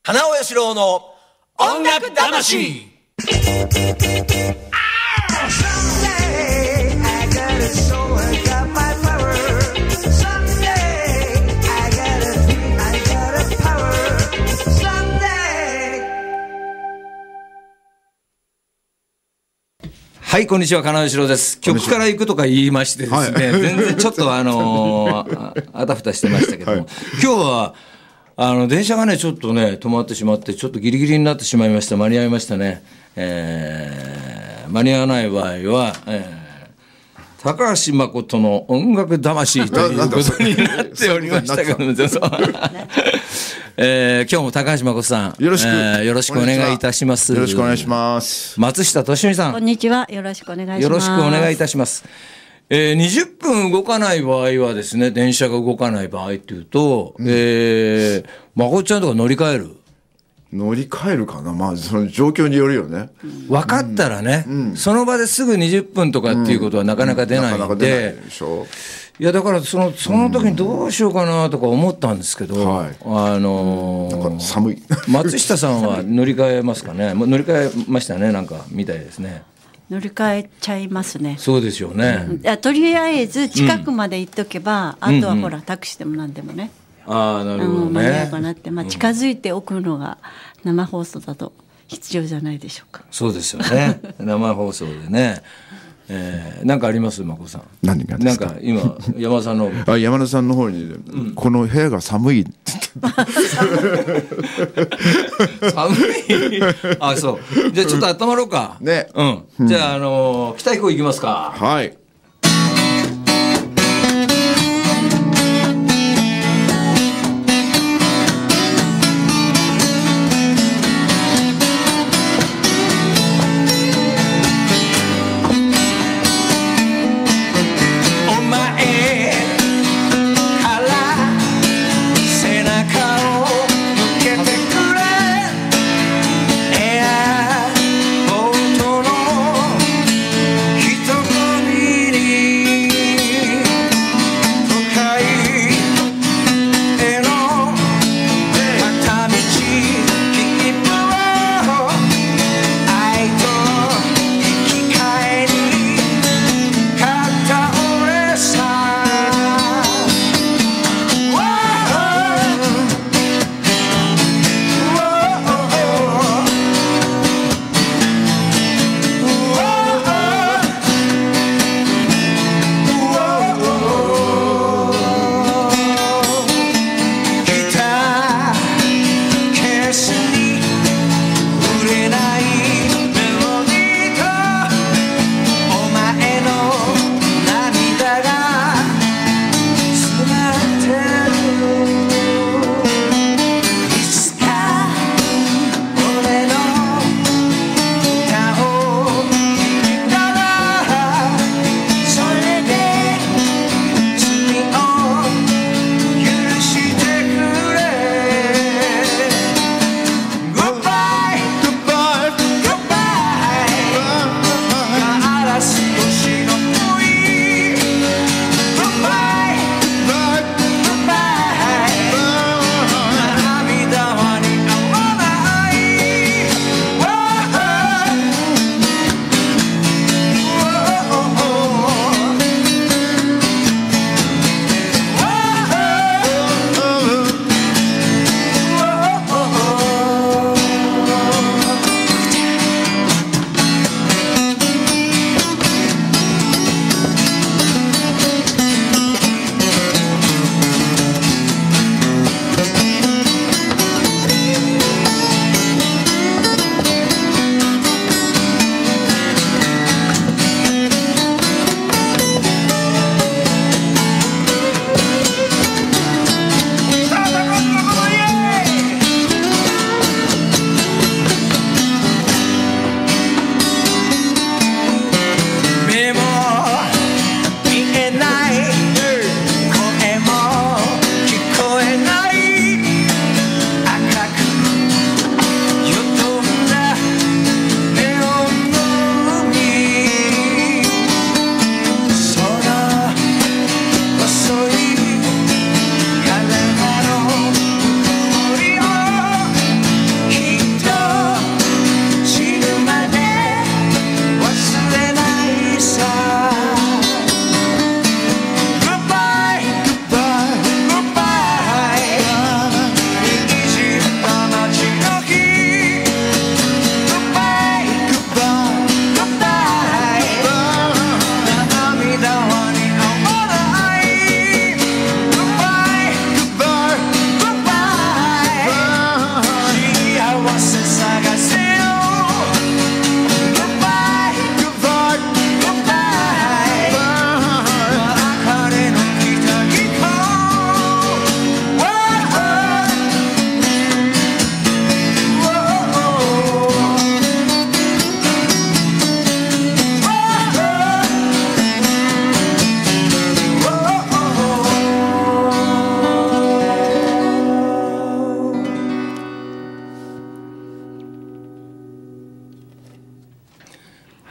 花尾義郎の音楽魂。はい、こんにちは、金尾義郎です。曲から行くとか言いましてですね、全然ちょっとあたふたしてましたけども、今日は電車がねちょっとね止まってしまって、ちょっとギリギリになってしまいました。間に合いましたね。間に合わない場合は、高橋誠の音楽魂ということになっておりましたけども、今日も高橋誠さん、よろしくお願いいたします。 よろしくお願いします。 松下敏美さん、 こんにちは、よろしくお願いします。 よろしくお願いいたします。20分動かない場合はですね、電車が動かない場合っていうと、誠ちゃんとか乗り換えるかな。まあその状況によるよね。 分かったらね、その場ですぐ20分とかっていうことはなかなか出ないんで、いやだからその時にどうしようかなとか思ったんですけど、なんか寒い。 松下さんは乗り換えますかね。乗り換えましたね、なんかみたいですね。 乗り換えちゃいますね。 そうですよね。 とりあえず近くまで行っとけば、あとはほらタクシーでもなんでもね。 なるほどね。 間に合うかなって、近づいておくのが生放送だと必要じゃないでしょうか。 そうですよね。生放送でね。なんかあります誠さん。 何がですか。 なんか今山田さんの山田さんの方に、この部屋が寒い。 寒い。あ、そう。じゃあちょっと温まろうか。 ね。 じゃあ北彦行きますか。 はい。 一言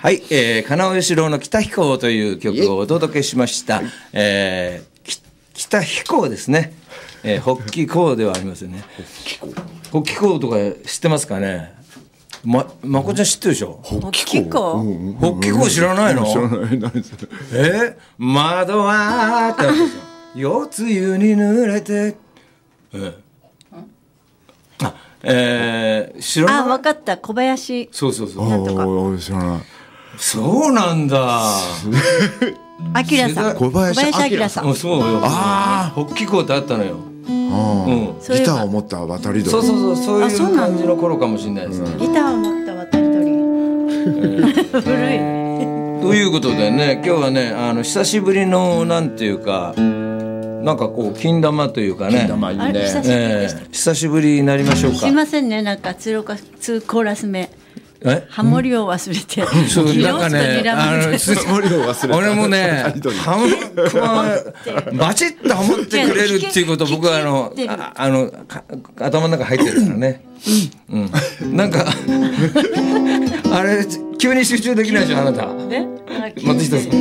はい、金尾義郎の北飛行という曲をお届けしました。北飛行ですね。北帰行ではありますよね。北帰行とか知ってますかね。まこちゃん知ってるでしょ。 北帰行。 北帰行知らないの？ 知らない。何それ。 窓はってあるんですよ。夜露に濡れて。知らない。 あ、分かった。小林。 そうそうそう。 なんとか。 知らない。 そうなんだ。 明さん。 小林明さん。 そうよ。北帰行ってあったのよ。 ギターを持った渡り鳥。 そういう感じの頃かもしれないですね。 ギターを持った渡り鳥。古い。 ということでね、今日はね、久しぶりのなんていうか、なんかこう金玉というかね、久しぶりになりましょうか。 すいませんね、なんか2コーラス目。ハモリを忘れて。 そうなんかね、俺もね、バチッとハモってくれるっていうこと、僕は頭の中入ってるからね。なんかあれ急に集中できないでしょあなた。松下さん。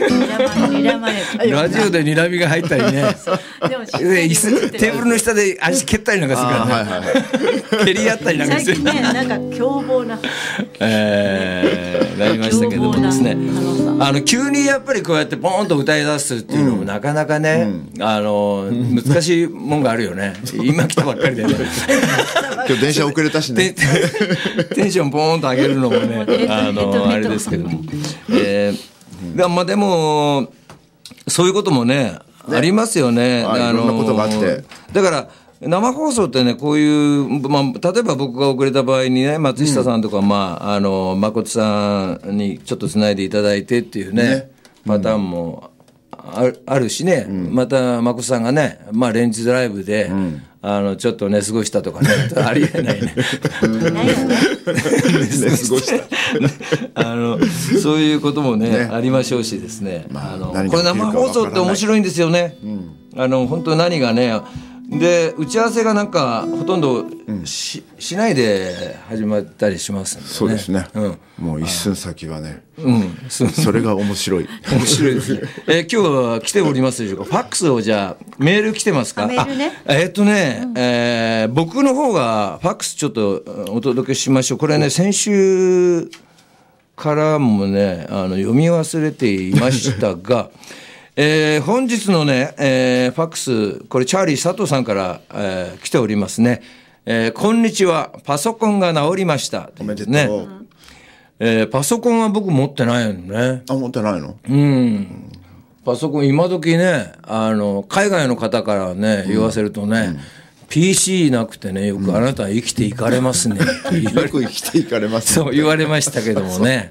ラジオで睨みが入ったりね。テーブルの下で足蹴ったりなんかするからね。蹴り合ったりなんかする。 最近ね、なんか凶暴な。 なりましたけどもですね。急にやっぱりこうやってポーンと歌い出すっていうのもなかなかね、難しいもんがあるよね。今来たばっかりでね。 今日電車遅れたしね。 テンションポーンと上げるのもね、あれですけども。まあでもそういうこともねありますよね。 いろんなことがあって。 だから生放送ってね、こういう、例えば僕が遅れた場合にね、松下さんとか、誠さんにちょっとつないでいただいてっていうね、パターンもあるしね、また誠さんがね、連日ライブで、ちょっと寝過ごしたとかね、ありえないね。 ないよね。 寝過ごした。 そういうこともね、ありましょうしですね。これ生放送って面白いんですよね。本当何がね、で打ち合わせがなんかほとんどしないで始まったりしますんでね。 そうですね。もう一寸先はね。それが面白い。 面白いですね。今日は来ておりますでしょうか。ファックスをじゃあメール来てますか。 メールね。 僕の方がファックスちょっとお届けしましょう。これね先週からもね読み忘れていましたが。本日のね、ファックス、これチャーリー佐藤さんから、来ておりますね。こんにちは、パソコンが直りました。 おめでとう。 ね、パソコンは僕持ってないのね。 持ってないの？ パソコン今時ね、海外の方からね、言わせるとね、PC なくてね、よくあなたは生きていかれますね。 よく生きていかれますね。 そう言われましたけどもね。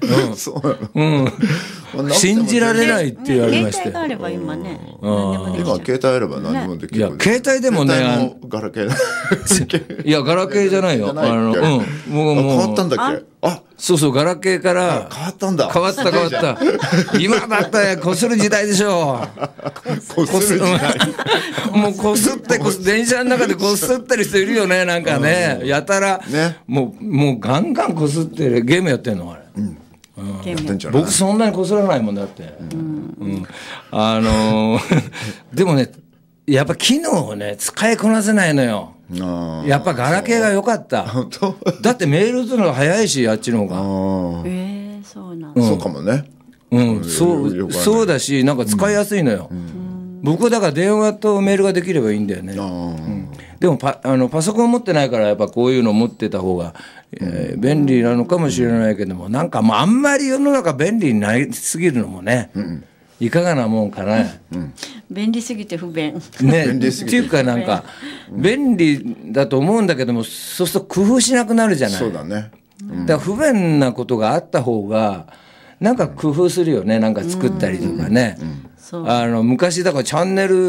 信じられないって言われまして。 携帯があれば今ね。 今携帯あれば何もできる。 いや携帯でもね、 ガラケー。 いやガラケーじゃないよ。 変わったんだっけ？ そうガラケーから変わったんだ。 変わった今だったらこする時代でしょ。 こする時代。 もうこすって電車の中でこすってる人いるよね。なんかねやたらもうガンガンこすってるゲームやってんのあれ。僕そんなにこすらないもんだって。でもねやっぱ機能をね使いこなせないのよ。やっぱガラケーが良かった。だってメール打つのが早いしあっちの方が。 そうなんだ。 そうかもね。 そうだしなんか使いやすいのよ。僕だから電話とメールができればいいんだよね。でもパソコン持ってないからやっぱこういうの持ってた方が、便利なのかもしれないけどもなんかもうあんまり世の中便利になりすぎるのもね、いかがなもんかな。 便利すぎて不便。 ねっていうかなんか便利だと思うんだけどもそうすると工夫しなくなるじゃない。 そうだね。 だから不便なことがあった方がなんか工夫するよね。なんか作ったりとかね。昔だからチャンネル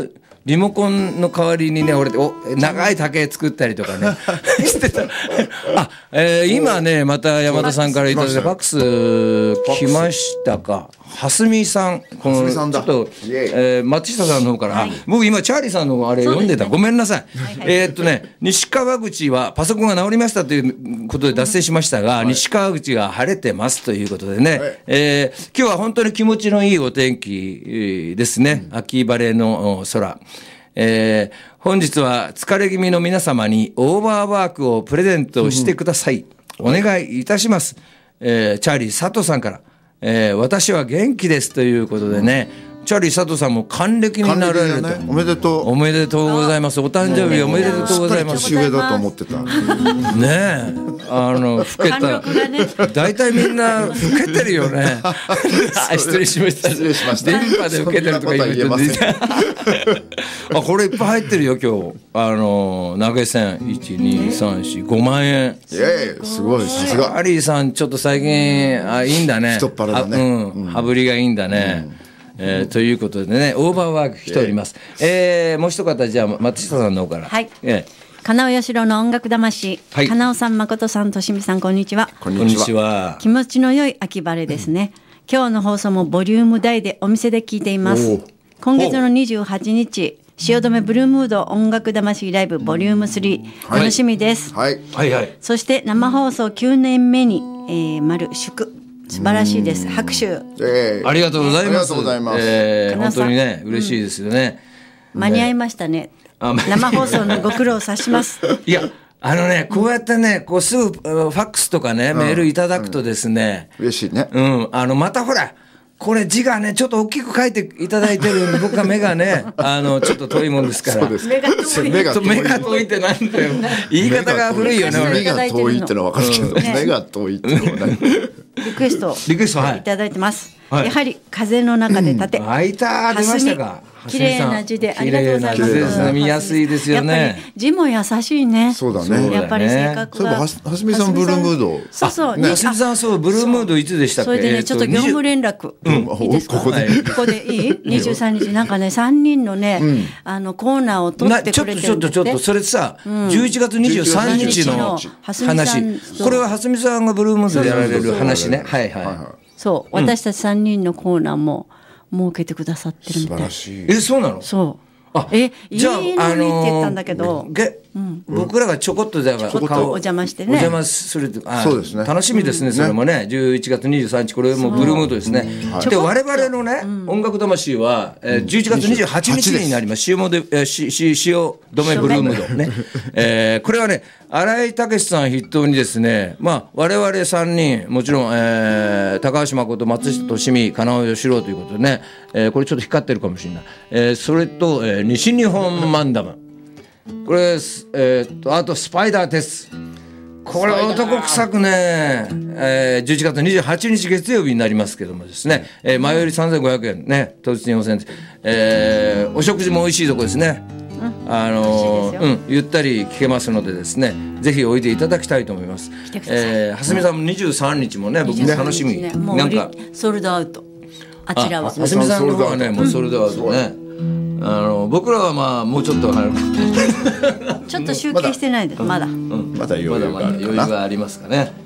リモコンの代わりにね、俺長い竹作ったりとかねしてた。今ね、また山田さんからいただいたファックス来ましたか。蓮見さん、このちょっと、松下さんの方から、僕今チャーリーさんのあれ読んでた、ごめんなさい。西川口はパソコンが直りましたということで脱線しましたが、西川口が晴れてますということでね、今日は本当に気持ちのいいお天気ですね。秋晴れの空。本日は疲れ気味の皆様にオーバーワークをプレゼントしてください。お願いいたします。チャーリー佐藤さんから。私は元気ですということでね、チャーリー佐藤さんも還暦になられると、 おめでとう。 おめでとうございます。お誕生日おめでとうございます。 年上だと思ってた。 ねえ、老けた、大体みんな老けてるよね。失礼しました。 失礼しました。 電波で老けてるとか言うと、これいっぱい入ってるよ今日。投げ銭1、2、3、4、5万円。 すごい、さすが。 アリーさんちょっと最近いいんだね。 太っ腹だね。 羽振りがいいんだね。ということでね、オーバーワーク来ております。もう一方、じゃあ松下さんの方から。 はい。金尾義郎の音楽魂。金尾さん、誠さん、としみさん、こんにちは。 こんにちは。 気持ちの良い秋晴れですね。今日の放送もボリューム大でお店で聞いています。今月の28日、汐留ブルームード音楽魂ライブボリューム3、楽しみです。 はいはいはい。 そして生放送9年目に、丸祝。素晴らしいです。拍手。 ありがとうございます。 ありがとうございます。 本当にね、嬉しいですよね。 間に合いましたね。生放送のご苦労を察します。 いや、こうやってね、こうすぐファックスとかね、メールいただくとですね、 嬉しいね。 またほら、これ字がね、ちょっと大きく書いていただいてるんで、僕は目がね、ちょっと遠いもんですから。 そうです。 目が遠い。 目が遠いってなんだよ。言い方が古いよね、 目が遠いってのは分かるけど、目が遠いってのは何？ リクエストいただいてます。やはり風の中で立て。 開いた、出ましたか。 綺麗な字でありがとうございます。 綺麗な字で見やすいですよね。 やっぱり字も優しいね。 そうだね。 やっぱり性格が。 蓮見さんブルームード。 そうそう。 蓮見さんそうブルームードいつでしたっけ？ それでねちょっと業務連絡いいですか？ここでいい？23日なんかね3人のねコーナーを取ってくれてるんだって。 ちょっとそれさ11月23日の話。これは蓮見さんがブルームードでやられる話ね。はいはい。 そう私たち3人のコーナーも設けてくださってるみたい。 素晴らしい。 そうなの？ そう。いいのにって言ったんだけど、 僕らがちょこっとでお邪魔してね。 お邪魔するそうですね。 楽しみですね、それもね。11月23日、これもブルームードですね。で、我々のね、音楽魂は、11月28日になります。汐留ブルームードね。これはね、新井武さん筆頭にですね、我々3人、もちろん、高橋誠、松下利美、金尾義郎ということでね、これちょっと光ってるかもしれない。それと、西日本マンダム。これ、あとスパイダーテス。これ男臭くね、11月28日月曜日になりますけどもですね、前より3500円ね、当日4000円。お食事も美味しいとこですね。ゆったり聞けますのでですね、ぜひおいでいただきたいと思います。蓮見さんも23日もね、僕も楽しみ。 なんかソールドアウト。あちらは。 蓮見さんの方はね、もうソールドアウトね。僕らはもうちょっとちょっと集計してないですまだ。 まだ余裕がありますかね。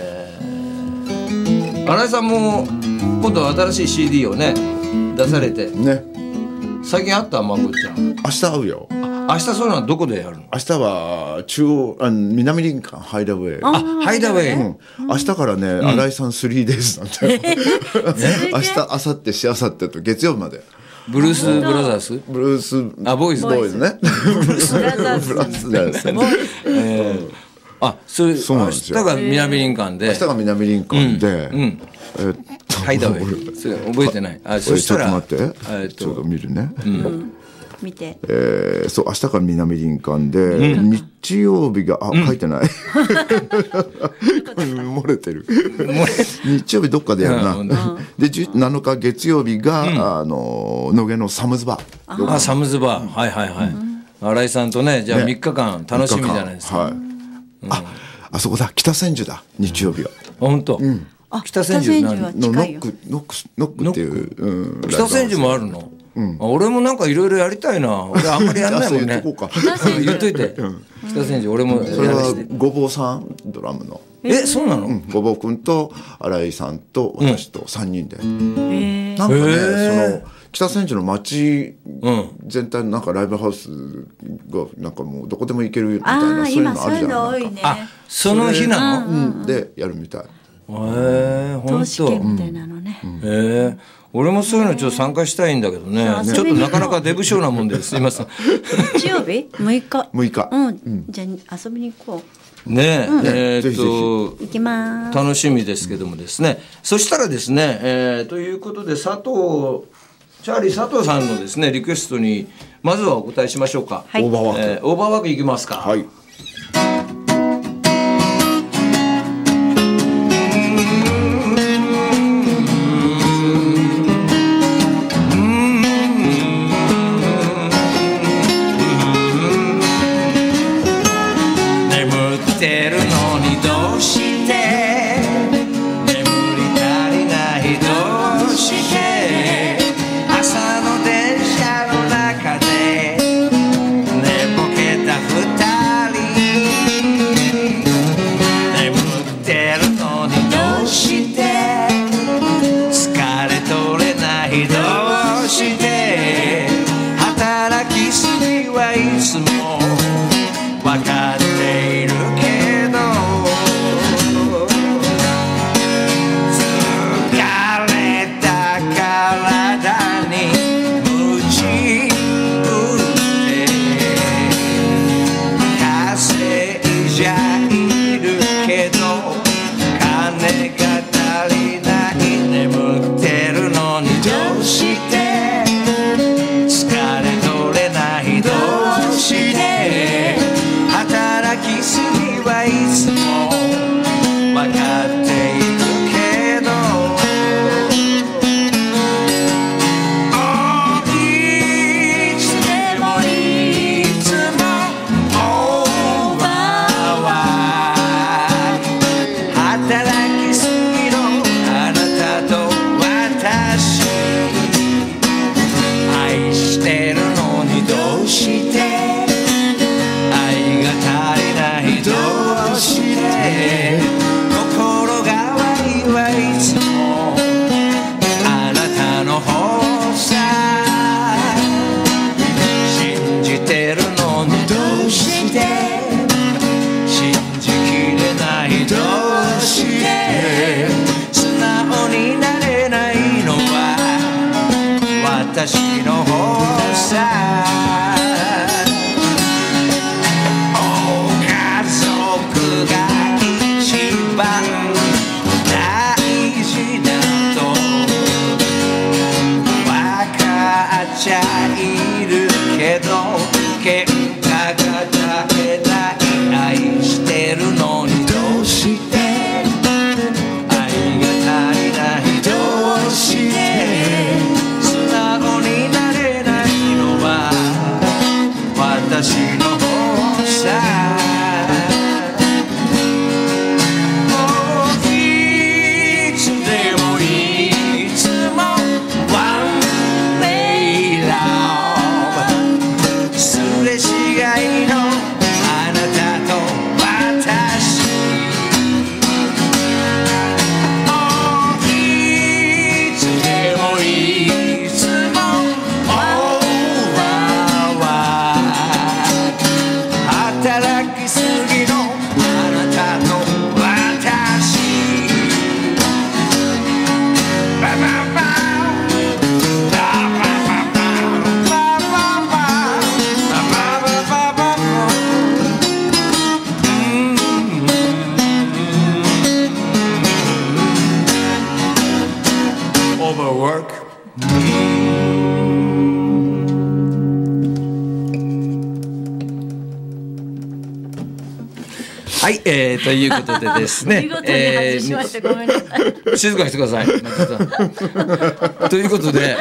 新井さんも今度新しい CD をね出されてね。 最近会ったまこちゃん。 明日会うよ。 明日そういうのはどこでやるの？ 明日は南林間ハイダウェイ。 ハイダウェイ。 明日からね、新井さん 3days なんだよ。明日、明後日、しあさってと月曜日まで。 ブルースブラザーズ？ ブルースボーイズね。ブルースブラザーズ。 ブラザーズ。 そうなんですよ。明日が南林間で。 明日が南林間で。 ハイダウェイ。それ覚えてない。そしたらちょっと待って。ちょっと見るね。 見て。 そう明日から南林間で日曜日が書いてない。漏れてる。日曜日どっかでやるな。で7日月曜日が野毛のサムズバー。 サムズバー。はいはいはい。新井さんとね、じゃあ3日間楽しみじゃないですか。 あそこだ、北千住だ、日曜日は。 本当。 北千住はの近いよ。 ノックっていう、 北千住もあるの。俺もなんかいろいろやりたいな。俺あんまりやんないもんね。 言っとこうか。 言っといて。北千住俺もそれはごぼうさんドラムの。 そうなの？ ごぼうくんと新井さんと私と3人で。なんかね、その北千住の街全体のなんかライブハウスがなんかもうどこでも行けるみたいな、そういうのあるじゃないですか。 その日なの？ でやるみたい。 投資券みたいなのね。 俺もそういうのちょっと参加したいんだけどね。ちょっとなかなかデブ症なもんですいません。 日曜日6日。 6日。 じゃあ遊びに行こう。 ねえ、 行きます。 楽しみですけどもですね。そしたらですね、ということでチャーリー佐藤さんのですねリクエストにまずはお答えしましょうか。 オーバーワーク。 オーバーワークいきますか。 はい。 私の方さ家族が一番大事だと分かっちゃいるけど喧嘩が絶えない愛してるのにどうして愛が足りないどうして私の方さいつでもいつも One Day Love すれ違いのあなたと私いつでもいつも働きすぎのあなたと私ババババババババババ Overworkはい、ということでですね。 見事に外しました。ごめんなさい。 静かにしてください。ということで、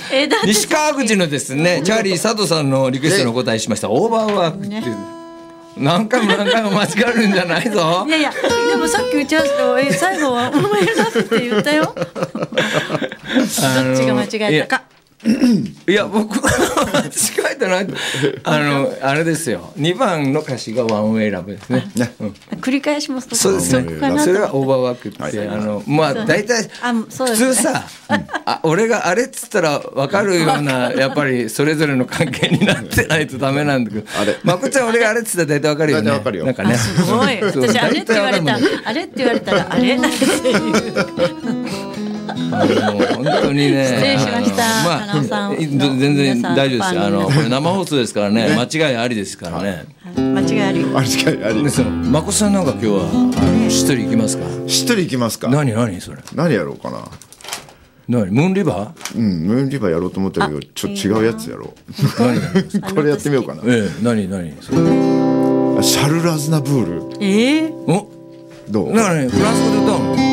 西川口のですね、チャーリー佐藤さんのリクエストにお答えしました。オーバーワークっていう。 何回も間違えるんじゃないぞ。 いやいや、でもさっき打ち合わせで最後はワンウェイラブって言ったよ。どっちが間違えたか。 いや僕は間違えてない。あれですよ。2番の歌詞がワンウェイラブですね。 繰り返しますと。 そうですね。それはオーバーワークってまあ大体普通さ、俺があれっつったら分かるようなやっぱりそれぞれの関係になってないとダメなんだけど、まこちゃん俺があれっつったら大体分かるよね。なんかね。 すごい。私あれって言われたらあれってあれっていう。 本当にね。 失礼しました。 まあ全然大丈夫ですよ。これ生放送ですからね。間違いありですからね。 間違いあり。 まこさんなんか今日は一人行きますか。 一人行きますか。 何それ。 何やろうかな。 ムーンリバー？ ムーンリバーやろうと思ったけどちょっと違うやつやろう。これやってみようかな。 何？ シャルラズナブール。 お？ どう？ だからねフランス語で歌うの。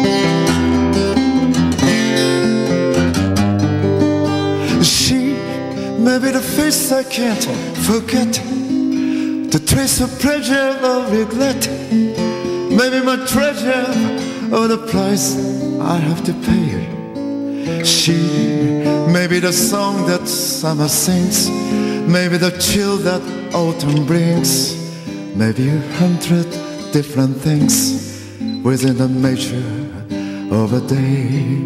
She may be the face I can't forget, the trace of pleasure or regret, maybe my treasure or the price I have to pay. She may be the song that summer sings, maybe the chill that autumn brings, maybe 100 different things within the measure of a day.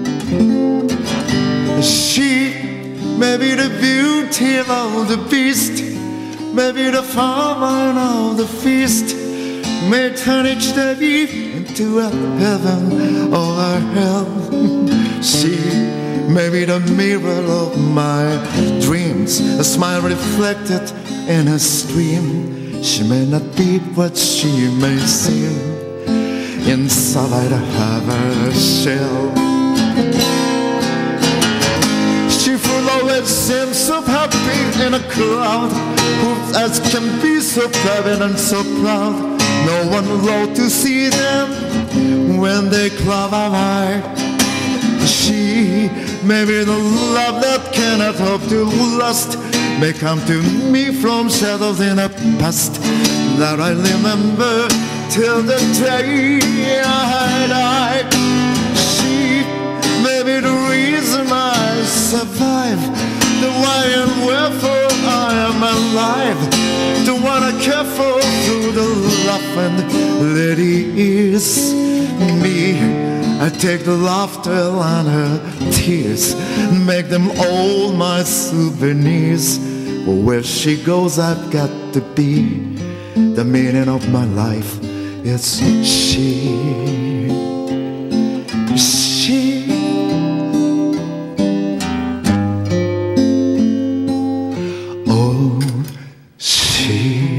She may be the beauty of the beast, maybe the farmer of the feast, may turn each day into a heaven or a hell. She may be the mirror of my dreams, a smile reflected in a stream. She may not be what she may seem inside her shell. She full always seems so happy in a crowd, who as can be so private and so proud. No one allowed to see them when they close their eye. She may be the love that cannot hope to last, may come to me from shadows in the past that I remember till the day I die. She may be the reason I survive, the why and wherefore I am alive, the one I care for through the laugh and let it ease me. I take the laughter and her tears, make them all my souvenirs. Where she goes I've got to be, the meaning of my life is she. She. Oh, she.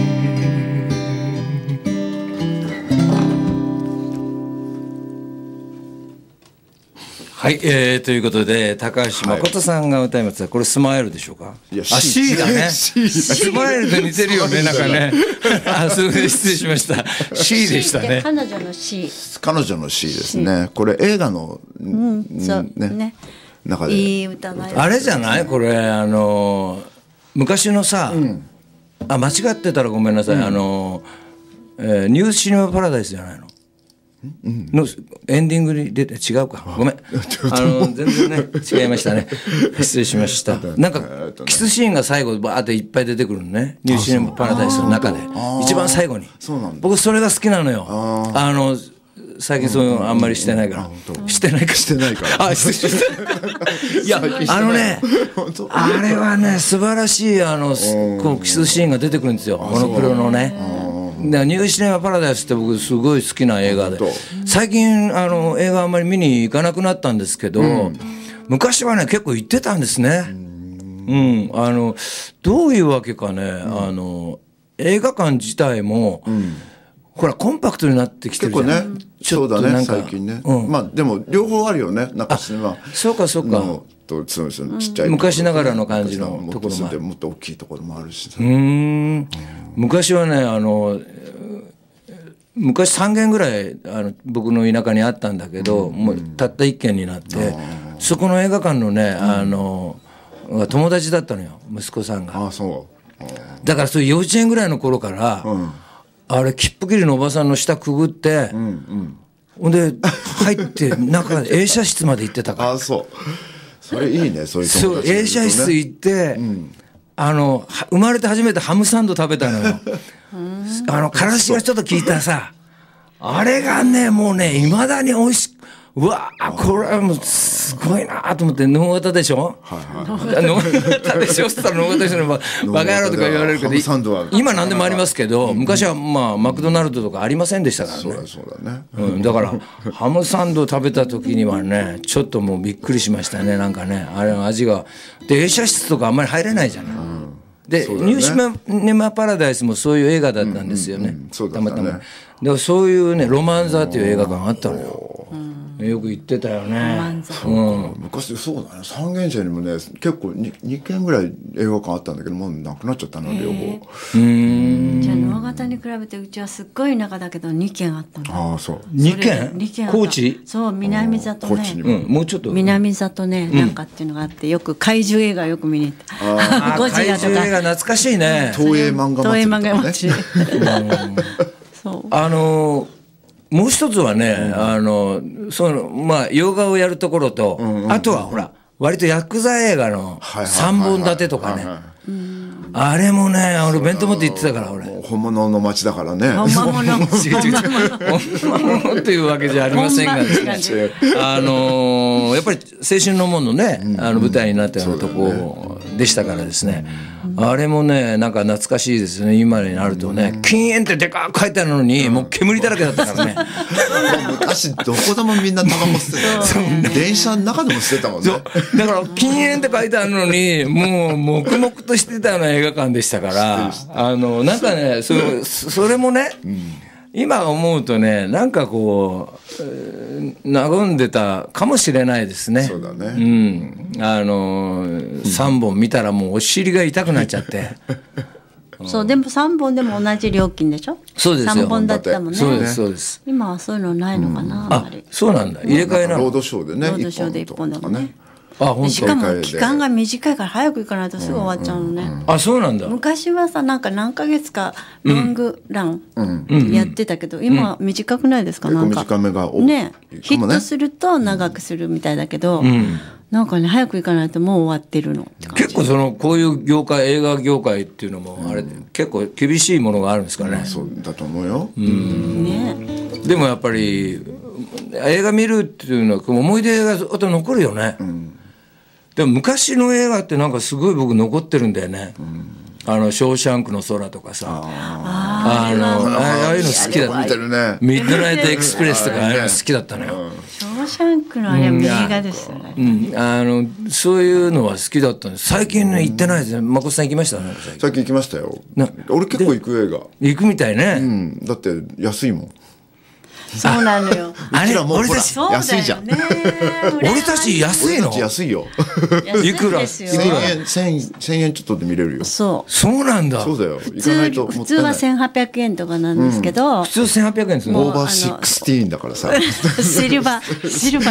はい、ということで高橋誠さんが歌いますが、これスマイルでしょうか。 いや、 C だね。スマイルと似てるよね、なんかね。それで失礼しました。C でしたね。 彼女の C。 彼女の C ですね。これ映画のね中で。 いい歌が。 あれじゃないこれ昔のさ、間違ってたらごめんなさい。ニューシネマパラダイスじゃないの。のエンディングに出て違うかごめん全然ね違いましたね失礼しましたなんかキスシーンが最後バーっていっぱい出てくるのねニューシネマパラダイスの中で一番最後に僕それが好きなのよ最近そういうのあんまりしてないからしてないからいやあれはね素晴らしいこのキスシーンが出てくるんですよモノクロのねニューシネマパラダイスって僕すごい好きな映画で最近映画あんまり見に行かなくなったんですけど、昔はね結構行ってたんですね。どういうわけかね、映画館自体も、ほらコンパクトになってきてるじゃん。 結構ねそうだね最近ね、まあでも両方あるよね中シネマそうかちっちゃい昔ながらの感じのところもあるもっと大きいところもあるし昔はね昔3軒ぐらい僕の田舎にあったんだけど、もうたった1軒になってそこの映画館のね友達だったのよ息子さんが。 だからそういう幼稚園ぐらいの頃から、あれ切符切りのおばさんの下くぐって、ほんで入ってなんか映写室まで行ってたから。 あ、そう。それいいね、そういう友達、 そう、映写室行って、生まれて初めてハムサンド食べたのよ。からしがちょっと効いたさ、あれがね、もうね、いまだに美味しく、うわこれはもうすごいなと思って、能型でしょ、能型でしょって言ったら能型でしょ、バカ野郎とか言われるけど、今何でもありますけど、昔はまあマクドナルドとかありませんでしたからね。 そうだね。 だからハムサンドを食べた時にはね、ちょっともうびっくりしましたね。なんかね、あれの味がで、映写室とかあんまり入れないじゃない。で、ニューシネマパラダイスもそういう映画だったんですよね。たまたま。でそういうね、ロマンザーっていう映画館があったのよ。よく行ってたよね。 昔そうだね、三軒茶屋にもね、結構 2軒ぐらい映画館あったんだけど、もうなくなっちゃったな、両方。 じゃあ能形に比べてうちはすっごい田舎だけど2軒あったの。 ああ、そう。 2軒高知。 そう、南里ね。 もうちょっと南里ね、なんかっていうのがあって、よく怪獣映画よく見に行った。 ゴジラとか。怪獣映画懐かしいね。 東映漫画祭りそう。 もう一つはね、まあ洋画をやるところと、あとはほら割とヤクザ映画の3本立てとかね、あれもね、俺弁当持って行ってたから。俺本物の街だからね。 本物本物っていうわけじゃありませんがですね、やっぱり青春の門のね、舞台になったようなとこでしたからですね、あれもね、なんか懐かしいですね。今になるとね、禁煙ってでかく書いてあるのに、もう煙だらけだったからね。 昔どこでもみんなタバコ吸ってた。電車の中でも吸ってたもんね。 だから禁煙って書いてあるのに、もう黙々としてたような映画館でしたから、なんかね、それもね、今思うとね、なんかこう和んでたかもしれないですね。 そうだね。 3本見たらもうお尻が痛くなっちゃって。 そうでも3本でも同じ料金でしょ。 そうですよ。 3本だったもんね。 そうですそうです。 今はそういうのないのかな。 あ、そうなんだ。入れ替えなの。 ロードショーでね。 ロードショーで1本でもね。しかも期間が短いから早く行かないとすぐ終わっちゃうのね。 あ、そうなんだ。 昔はさ、なんか何ヶ月かロングランやってたけど、今は短くないですか。なんか短めがね、ヒットすると長くするみたいだけど、なんかね、早く行かないともう終わってるのって感じ。 結構こういう業界、映画業界っていうのもあれ、結構厳しいものがあるんですかね。 そうだと思うよ。 ね。 でもやっぱり映画見るっていうのは思い出がずっと残るよね。でも昔の映画ってなんかすごい僕残ってるんだよね。ショーシャンクの空とかさ、ああいうの好きだった。ミッドナイトエクスプレスとかああいうの好きだったのよ。 ショーシャンクのあれ名画ですよね。 そういうのは好きだったんです。最近ね行ってないですね。まこさん行きましたね。 最近行きましたよ。俺結構行く映画。 行くみたいね。 だって安いもん。 そうなのよ。 あれ俺たち安いじゃん。 俺たち安いの？ 安いよ。 いくら ？1000円ちょっとで見れるよ。 そうなんだ。 そうだよ。行かないと普通は1800円とかなんですけど、 普通1800円ですね。 オーバー16だからさ。 シルバー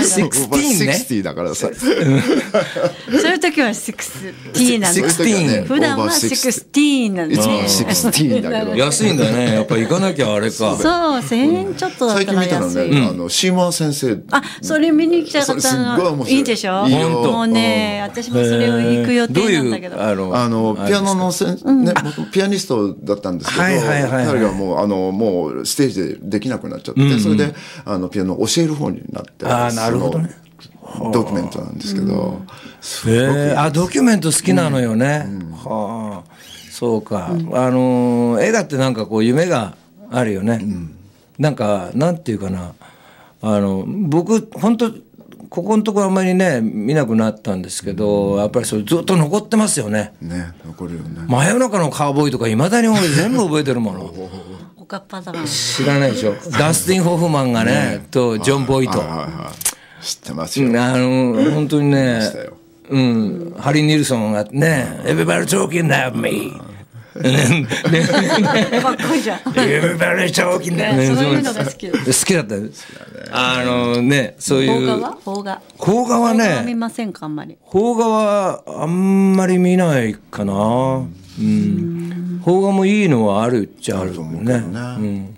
16だからさ。 そういう時は16なんです。普段は16なんですね。 16だけど。 安いんだね。やっぱ行かなきゃあれか。 そう、1000円ちょっとだったら安い。 最近見たのね、シーマー先生。 あ、それ見に行きたかったの。いいでしょ。もうね、私もそれを行く予定なんだけど。 ピアノのピアニストだったんですけど、彼がもうステージでできなくなっちゃって、それでピアノを教える方になって、 なるほどね。 ドキュメントなんですけど。 ドキュメント好きなのよね。はあ、そうか。映画ってなんかこう夢があるよね。なんかなんていうかな、僕本当ここのところあんまりね見なくなったんですけど、やっぱりそれずっと残ってますよね。 残るよね。 真夜中のカウボーイとかいまだに俺全部覚えてるもの。 おかっぱだな。 知らないでしょ。ダスティン・ホフマンがねとジョン・ボイト。 知ってますよ。 本当にね、ハリー・ニルソンがね、Everybody talking about me。 かっこいいじゃん。 そういうのが好き。好きだったです。そういう。邦画はね。 見ませんかあんまり。 邦画はあんまり見ないかな。 邦画もいいのはあるっちゃあるもんね。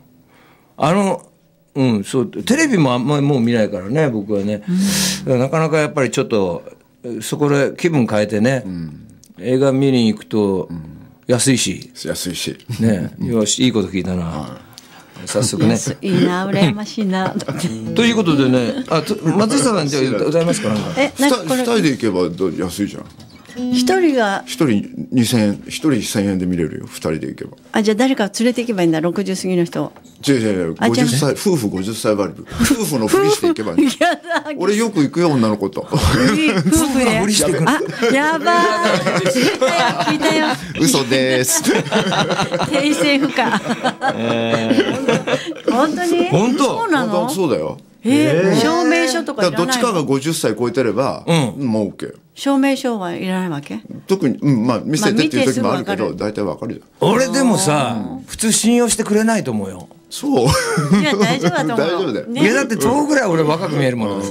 そうテレビもあんまりもう見ないからね僕はね、なかなかやっぱりちょっとそこで気分変えてね、映画見に行くと安いしね、よしいいこと聞いたな、早速ね。 いいな、羨ましいな。 ということでね、松下さんじゃあ歌いますかなんか。 2人で行けば安いじゃん。 一人が 1人2000円、1人1000円で見れるよ、2人で行けば。 じゃあ誰か連れて行けばいいんだ、60過ぎの人。 違う50歳、夫婦50歳割り夫婦のふりして行けばいい。俺よく行くよ、女の子と。夫婦でふりしてくる。やばーい、聞いたよ。 嘘です。 訂正不可。本当に？ 本当？ そうなの？ そうだよ。 証明書とかいらないの？ どっちかが50歳超えてればもう OK。 証明書はいらないわけ？ 特に見せてっていう時もあるけど、大体わかるよ。 俺でもさ、普通信用してくれないと思うよ。 そう。 いや大丈夫だと思う。 大丈夫だよ。 いやだって10ぐらい俺若く見えるもの。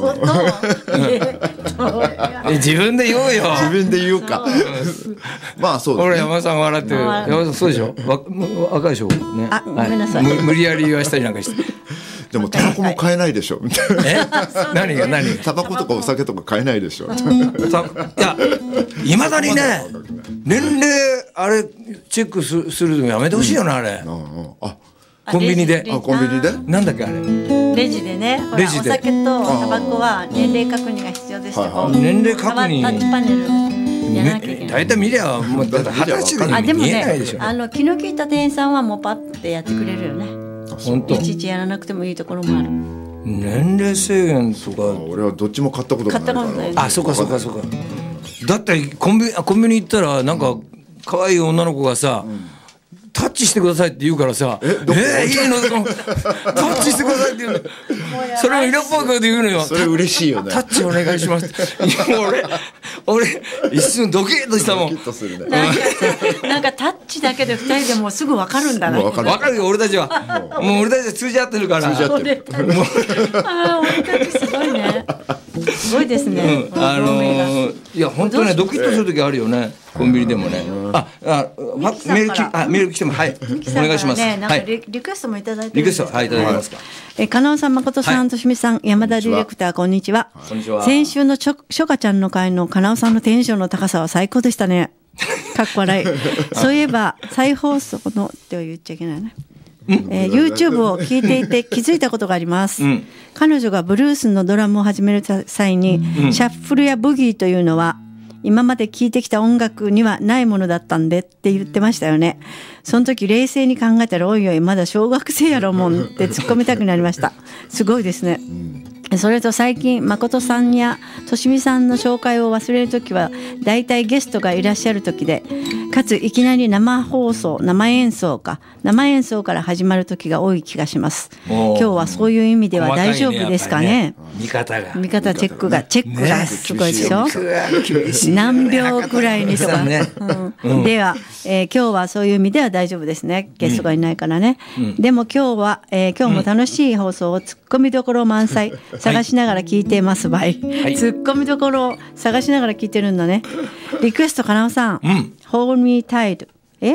自分で言おうよ。 自分で言うか。まあそうだね。 俺山田さん笑ってる。山田さんそうでしょ。若いでしょ。ね。 ごめんなさい。 無理やり言わしたりなんかして。 でもタバコも買えないでしょ。 何が何？ タバコとかお酒とか買えないでしょ。 いやいまだにね、年齢あれチェックするのやめてほしいよなあれ。コンビニで。 コンビニで？ なんだっけあれ。 レジでね。ほらお酒とタバコは年齢確認が必要ですよ。 年齢確認。 タッチパネルやらなきゃいけない。 大体見りゃもう20歳で見えないでしょ。 気の利いた店員さんはもうパッてやってくれるよね。 本当。 いちいちやらなくてもいいところもある。 年齢制限とか。 俺はどっちも買ったことがないから。 そうか。だってコンビニ行ったらなんか可愛い女の子がさ。タッチしてくださいって言うからさ、いいのタッチしてくださいって言うの。それを色っぽい声で言うのよ。 それ嬉しいよね。 タッチお願いします。俺一瞬ドキッとしたもん。 ドキッとするね。 なんかタッチだけで2人でもうすぐ分かるんだね。 分かるよ俺たちは。もう俺たちは通じ合ってるから。 通じ合ってる。 俺たちすごいね。すごいですね。 いや本当ねドキッとする時あるよね。コンビニでもね。メール来てもはいお願いします。 なんかリクエストもいただいてるんですか。 リクエストはいいただきますか。 加納さん、誠さん、としみさん、山田ディレクター、こんにちは。先週のショカちゃんの会の加納さんのテンションの高さは最高でしたね。かっこ笑い。そういえば再放送のって言っちゃいけないね。YouTube を聞いていて気づいたことがあります。彼女がブルースのドラムを始める際に、シャッフルやブギーというのは今まで聴いてきた音楽にはないものだったんでって言ってましたよね。その時冷静に考えたらおいおいまだ小学生やろもんって突っ込みたくなりました。すごいですね。それと最近誠さんやとしみさんの紹介を忘れる時はだいたいゲストがいらっしゃる時で、かついきなり生演奏から始まる時が多い気がします。今日はそういう意味では大丈夫ですかね。見方チェックがすごいでしょ。何秒くらいにとか、では、今日はそういう意味では大丈夫ですね。ゲストがいないからね。でも今日も楽しい放送をツッコミどころ満載探しながら聞いています場合、ツッコミどころを探しながら聞いてるんだね。リクエスト、加納さん、Hold Me Tight。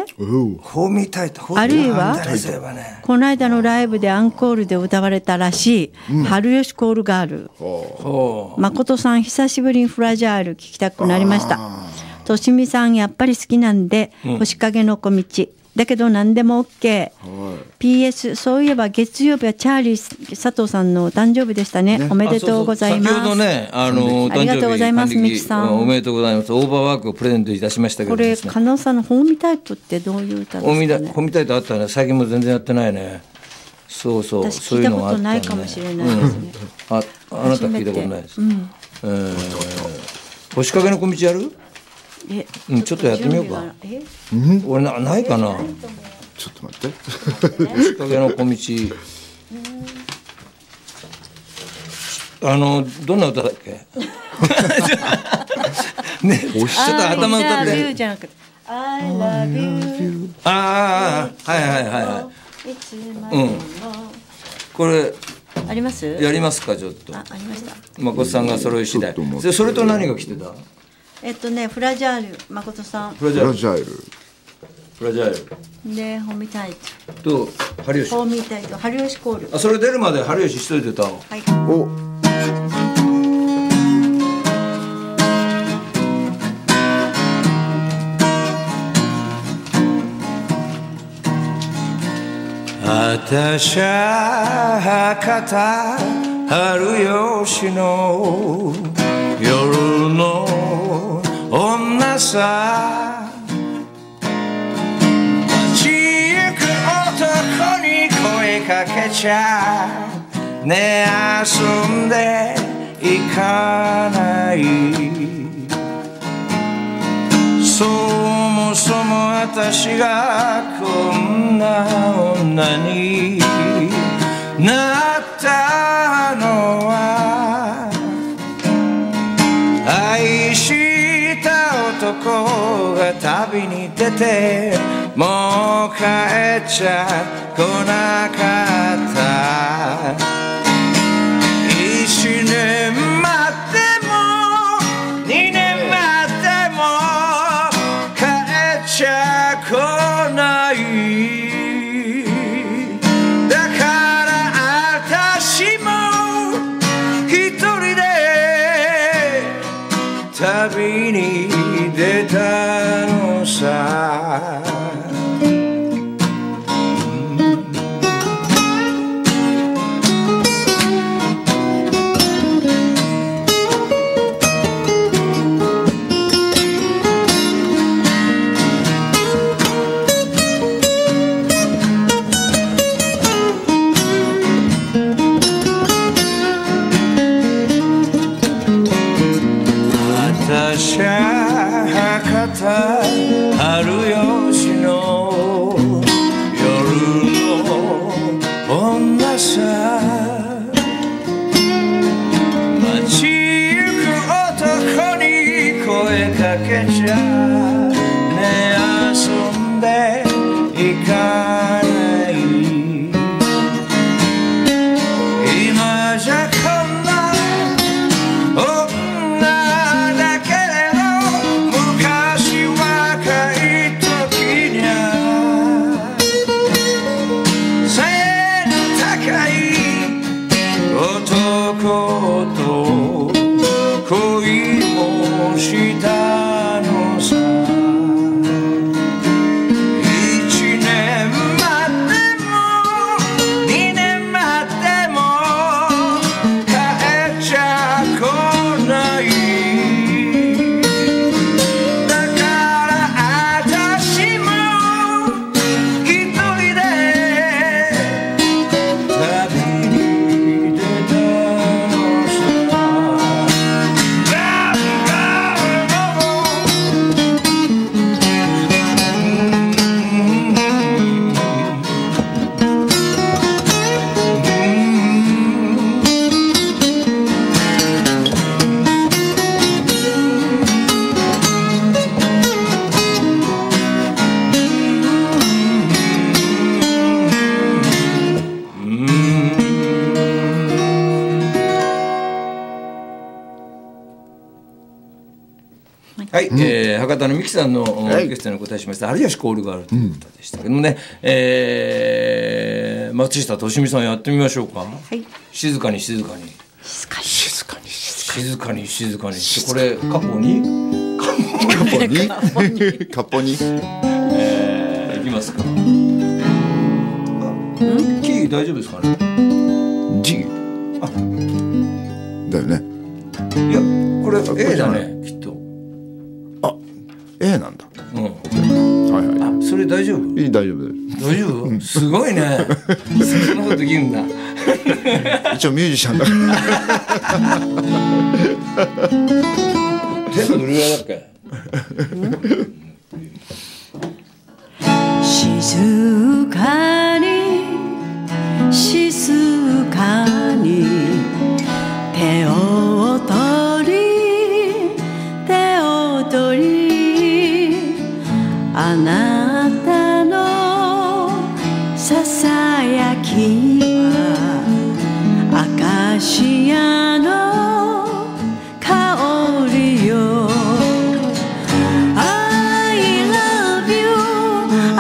あるいはこの間のライブでアンコールで歌われたらしい春吉コールガール。誠さん久しぶりにフラジャイル聞きたくなりました。としみさんやっぱり好きなんで、星影の小道だけど何でも OK。 PS そういえば月曜日はチャーリー佐藤さんの誕生日でしたね。おめでとうございます。 先ほどねありがとうございます。ミキさんおめでとうございます。オーバーワークをプレゼントいたしましたけど、ね、 これ加納さんのホーミタイトってどういう歌ですかね。 ホーミタイトあったね。最近も全然やってないね。そう私聞いたことないかもしれないですね。 あなた聞いたことないです。星影の小道やる？ちょっとやってみようか。俺ないかな。 ちょっと待って。 星影の小道。どんな歌だっけ？ね、ちょっと頭歌って。 I love you。 はい。これあります？ やりますかちょっと。 ありました。 誠さんが揃い次第。それと何が来てた？ フラジャイル誠さん。 フラジャイル。 フラジャイルでホミタイと春吉。 ホミタイと春吉コール。 あ、それ出るまで春吉しといて歌おう。 はい。 お私は博多春吉の夜の女さ、街行く男に声かけちゃね、遊んで行かない。そもそも私がこんな女になったのは、愛した男が旅に出てもう帰っちゃ来なかった。1年待っても2年待っても帰っちゃ来ない。だから私も一人で旅に出たのさ。私は博多春吉の夜の女さ、街行く男に声かけちゃね、遊んで行かない。今じゃこんな女だけれど、昔若い時にゃ背の高い男と恋もしたのさ。1年待っても2年待っても帰っちゃ来ない。だから私も一人で旅に出たのさ。はい、博多のミキさんのリクエストにお答えしました、有吉コールがあるということでしたけどもね、松下敏美さんやってみましょうか。 はい。 静かに静かに静かに。 静かに静かに静かに。これ過去にカポにいきますか。キー大丈夫ですかね。 G だよね。 いやこれ A だねきっと。 あ、A なんだ。 うん。 はいはい。 あ、それ大丈夫？ 大丈夫です。 大丈夫？すごいね。そんなことできるんだ。 一応ミュージシャンだから。 手のどれぐらいだっけ？ 静かに静かに手を取り手を取り、あなたのささやきはアカシアの香りよ。I love you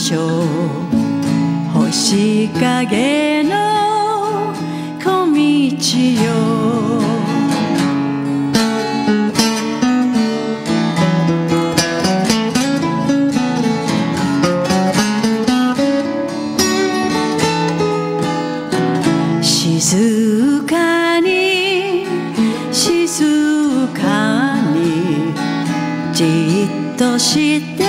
しょう。星影の小道よ。静かに静かにじっとして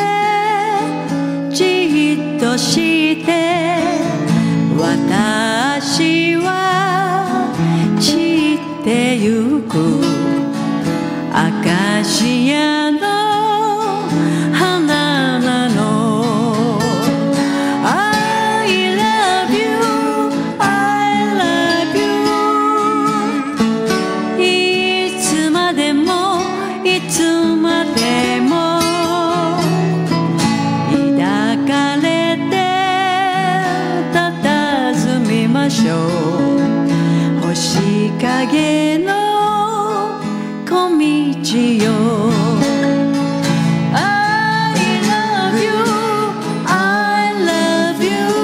じっとして私は散ってゆくアカシアの花なの。星影の小道よ。I love you, I love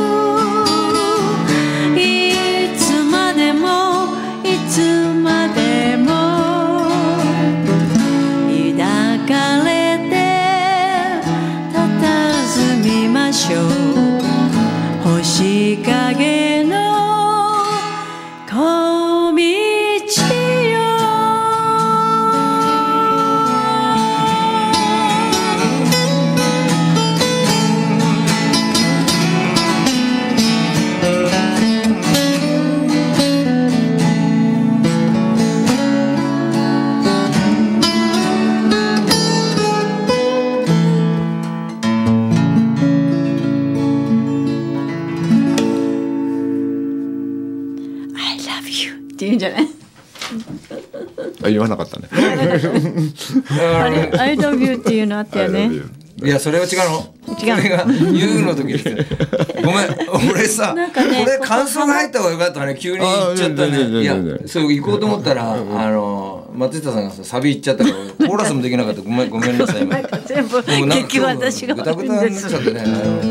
you いつまでもいつまでも抱かれて佇みましょう。星影の小道よ。I love you って言うんじゃない？ あ、言わなかったね。 I love you っていうのあったよね。 いやそれは違うの。 違う。 それが言うの時ですね。ごめん俺さ、 なんかねこれ感想が入った方がよかったね。急に言っちゃったね。いやそう行こうと思ったら松下さんがさサビ言っちゃったからコーラスもできなかった。ごめんなさい。 なんか全部結局私がグタグタになっちゃってね。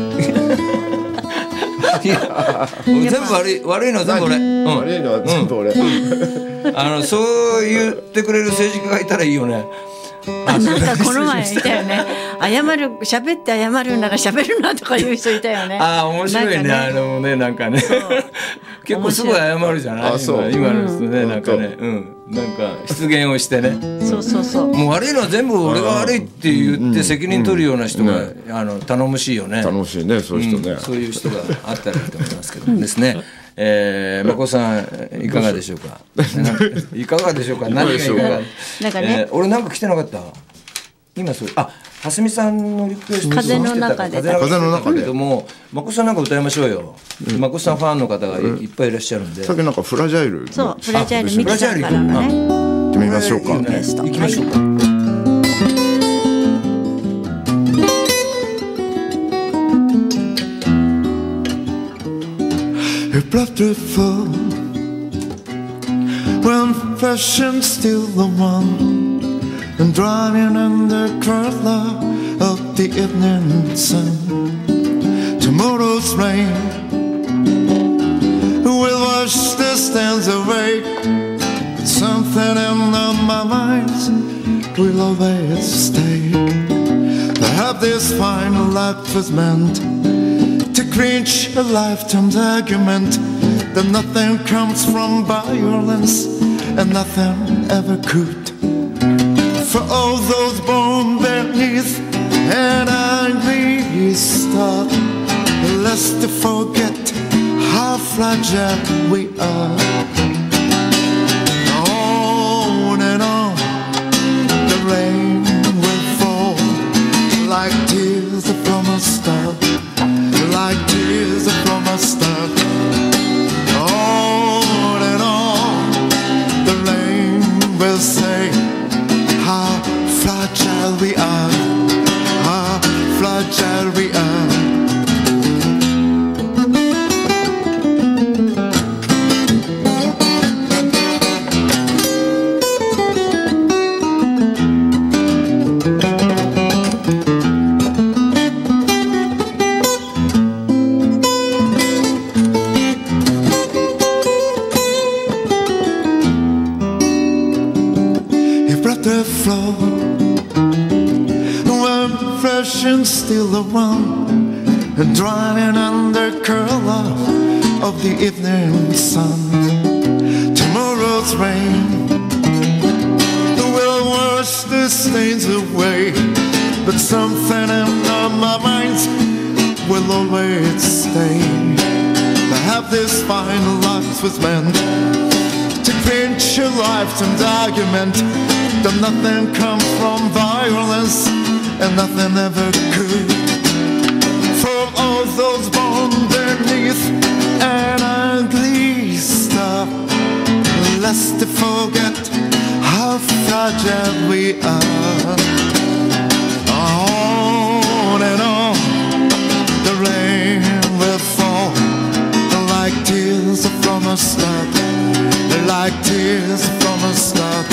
いや全部悪いのは全部俺。 悪いのは全部俺。 そう言ってくれる政治家がいたらいいよね。 なんかこの前いたよね。喋って謝るなら喋るなとかいう人いたよね。 面白いね。なんかね結構すぐ謝るじゃない。今の人ねなんかねなんか失言をしてね。 そうもう悪いのは全部俺が悪いって言って責任取るような人が頼もしいよね。 楽しいねそういう人ね。 そういう人があったらいいと思いますけどですね。まこさんいかがでしょうか。いかがでしょうか。何がいかが。 なんかね。 俺なんか来てなかった。今そう蓮見さんのリクエスト風の中ででもまこさんなんか歌いましょうよ。まこさんファンの方がいっぱいいらっしゃるんで。 さっきなんかフラジャイル。 そうフラジャイルミキさんからのね。 行ってみましょうか。 行きましょうか。 Beautiful when fashion's still the one and driving in the color of the evening sun. Tomorrow's rain will wash the stands away, but something in my mind will always stay. Perhaps this final life was meant to clinch a lifetime's argument that nothing comes from violence and nothing ever could. For all those born beneath an angry star, lest to forget how fragile we are. On and on, the rain will fall like tears from a star, like tears from a star. On and on, the rain will say how fragile we are, how fragile we are. the floor. When fresh and still around, and drying under curl of the evening sun. Tomorrow's rain will wash the stains away, but something in our minds will always stay. Perhaps this final act was meant to pinch your lifetime's argument that nothing comes from violence and nothing ever could. For all those born beneath an ugly star, lest to forget how fragile we are. On and on, the rain will fall like tears from a start, like tears from a start.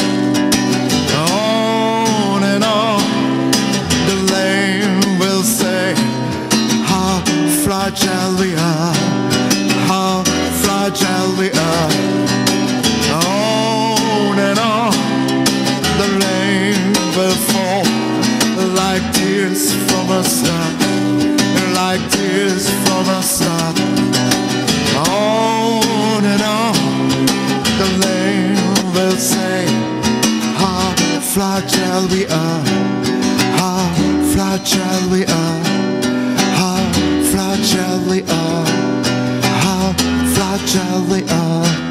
On and on, the rain will say how fragile we are, how fragile we are. On and on, the rain will fall like tears from a start, like tears from a start. On and on, the rain will say how fragile we are, how fragile we are, how fragile we are, how fragile we are.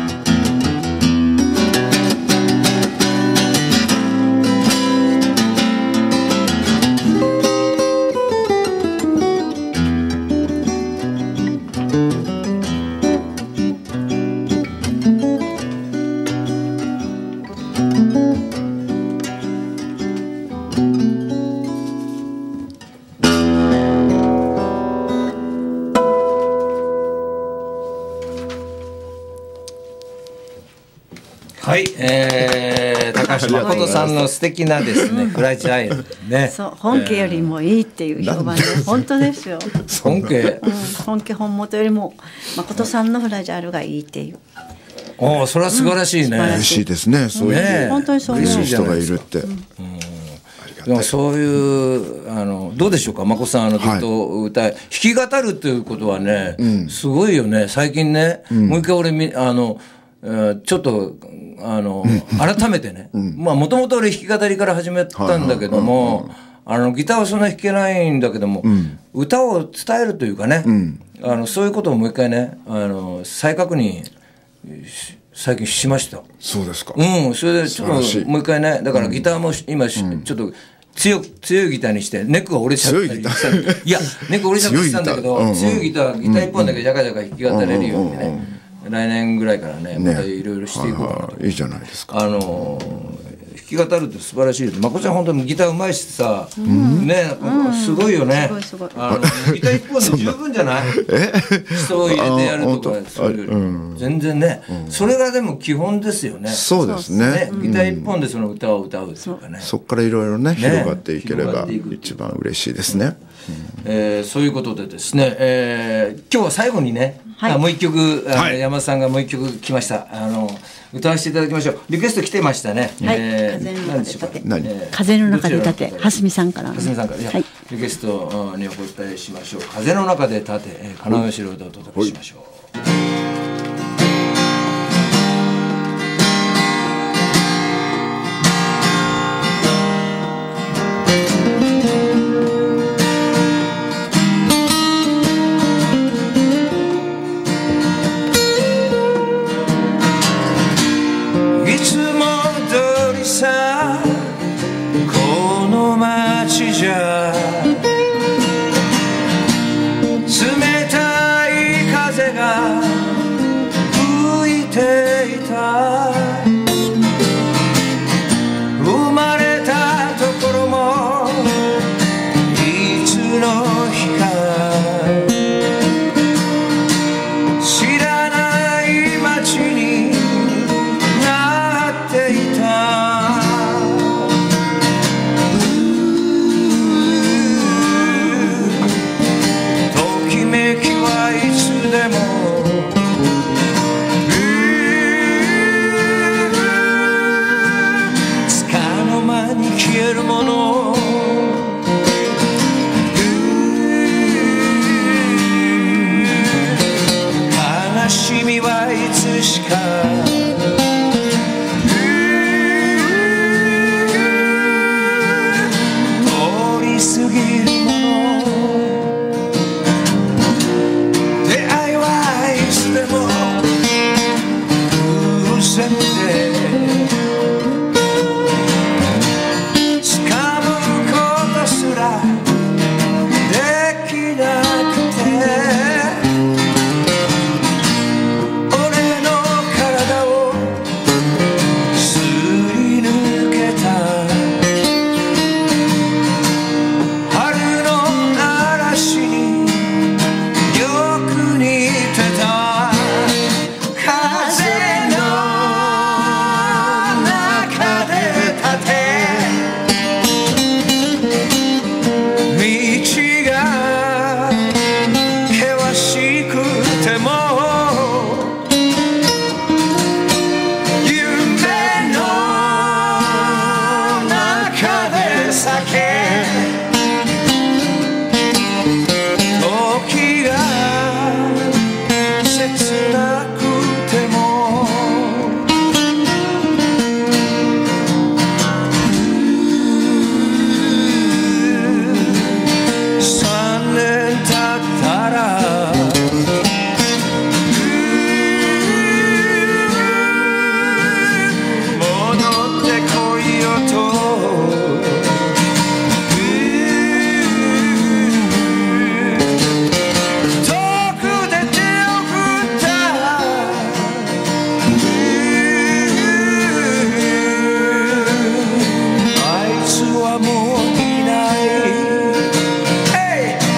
はい、高橋誠さんの素敵なですね、フラジャイルね。 そう、本家よりもいいっていう評判で、本当ですよ。 本家、 本家本元よりも誠さんのフラジャイルがいいっていう。 おお、それは素晴らしいね。 嬉しいですね。そういう本当にそう嬉しい人がいるって。 でもそういうどうでしょうか、誠さんずっと歌い、弾き語るっていうことはね、すごいよね。最近ね、もう一回俺ちょっと改めてね、まあもともと俺弾き語りから始めたんだけども、ギターはそんな弾けないんだけども、歌を伝えるというかね、そういうことをもう一回ね再確認最近しました。 そうですか。 それでちょっともう一回ね、だからギターも今ちょっと強いギターにしてネックが折れちゃったりしたいやネック折れちゃったりしたんだけど、強いギター一本だけジャカジャカ弾き語れるようにね、来年ぐらいからねまたいろいろしていこうかなと。 いいじゃないですか。 弾き語るって素晴らしいです。まこちゃん本当にギターうまいしさ、ね、すごいよね。 すごい。 ギター一本で十分じゃない？人を入れてやるとかそういう全然ね。それがでも基本ですよね。 そうですね。 ギター一本でその歌を歌うっていうかね。 そこからいろいろね広がっていければ一番嬉しいですね。 そういうことでですね、今日は最後にね、もう一曲山田さんがもう一曲来ました。歌わせていただきましょう。リクエスト来てましたね。 風の中で立て、蓮見さんから。 蓮見さんから、リクエストにお答えしましょう。風の中で立て、金尾四郎でお届けしましょう。この街じゃ冷たい風がつしか通り過ぎるもの出会いはいつでも偶然で掴むことすらできなくて俺の体をすり抜けた春の嵐によく似てた風の中で立て道が険しくても夢の中で酒時が切なくても3年経ったら戻ってこいよと遠くで手を振ったあいつはもういないHey!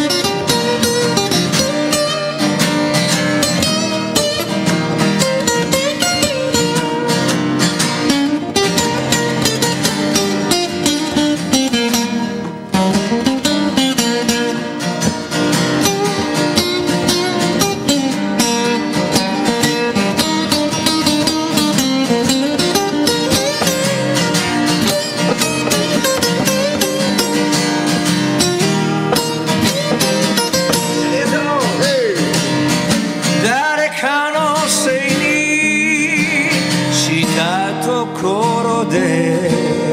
誰かのせいにしたところで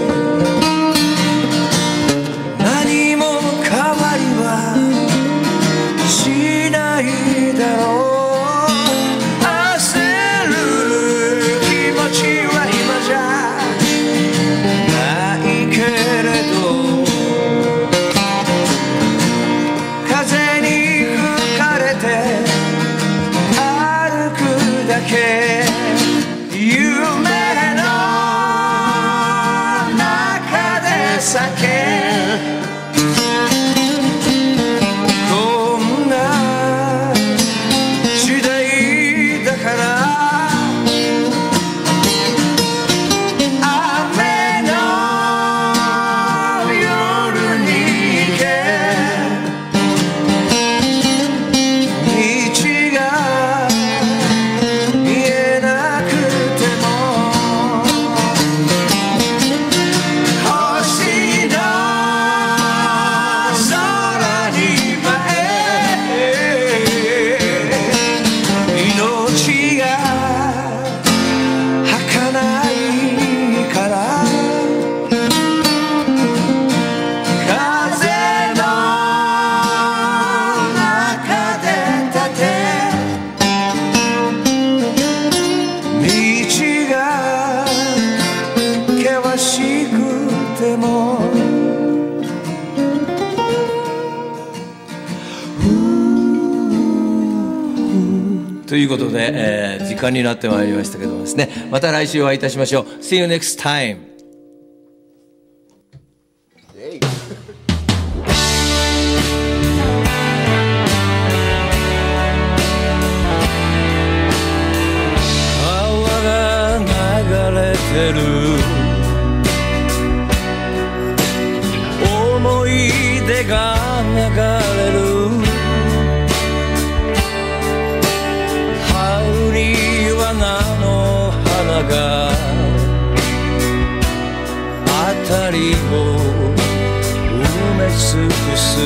何も変わりはしないだろう焦る気持ちは今じゃないけれど風に吹かれて歩くだけ夢の中で酒こんな時代だから雨の夜に行け道が見えなくても星の空に舞え命が儚いから風の中で立て道が険しくてもということで、時間になってまいりましたけどもですね、また来週お会いいたしましょう。See you next time. 川が流れてる思い出が流れる春には菜の花が辺りを埋め尽くす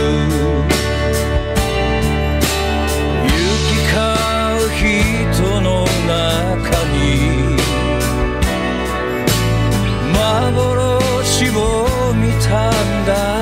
行き交う人の星を見たんだ